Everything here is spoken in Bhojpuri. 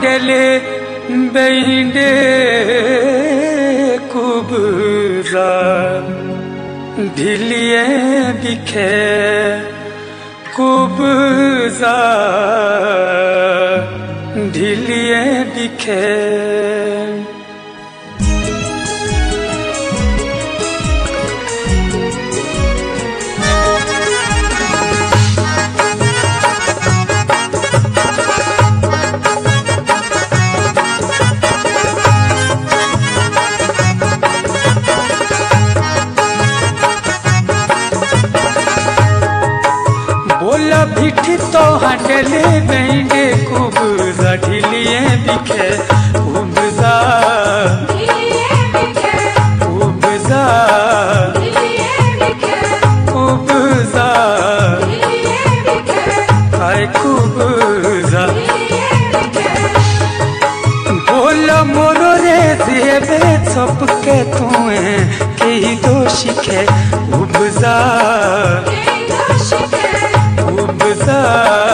हांडले बेंडे कुबरा ढिलिए बिखे कुबरा ढिलिए बिखे बोला भिठी तो हांडले बेंडे कुबजा ढिलिए बिखे कुबजा कुबजा कुबजा हाय कुबजा बोला मोरो रे जेबे छपके तुए कही दोषिखे कुबजा कुबजा